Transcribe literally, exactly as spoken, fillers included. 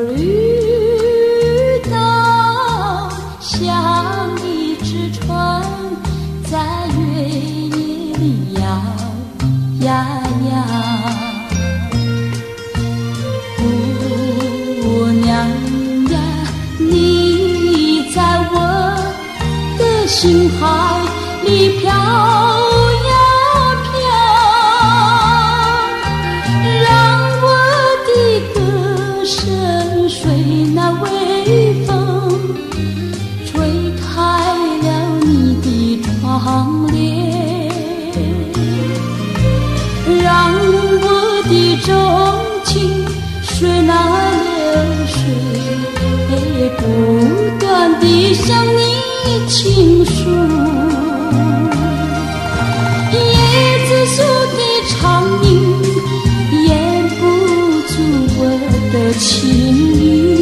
绿岛像一只船，在原野里摇呀摇。姑娘呀，你在我的心海里飘呀飘，让我的歌声随那微风吹开了你的窗帘，让我的钟情随那流水不断地向你倾诉。椰子树的长鸣掩不住我的情意。